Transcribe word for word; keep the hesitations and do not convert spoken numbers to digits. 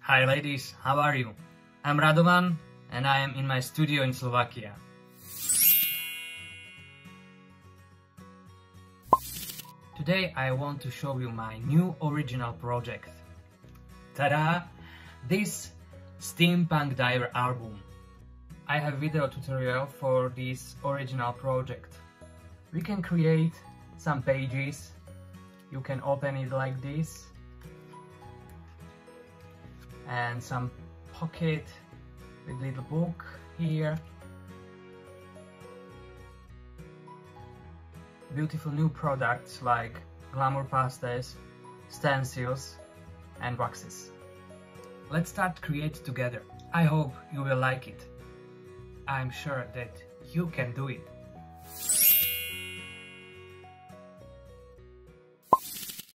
Hi ladies, how are you? I'm Radovan and I am in my studio in Slovakia. Today I want to show you my new original project. Ta-da! This Steampunk diary album. I have video tutorial for this original project. We can create some pages. You can open it like this. And some pocket with little book here. Beautiful new products like glamour pastels, stencils and waxes. Let's start create together. I hope you will like it. I'm sure that you can do it.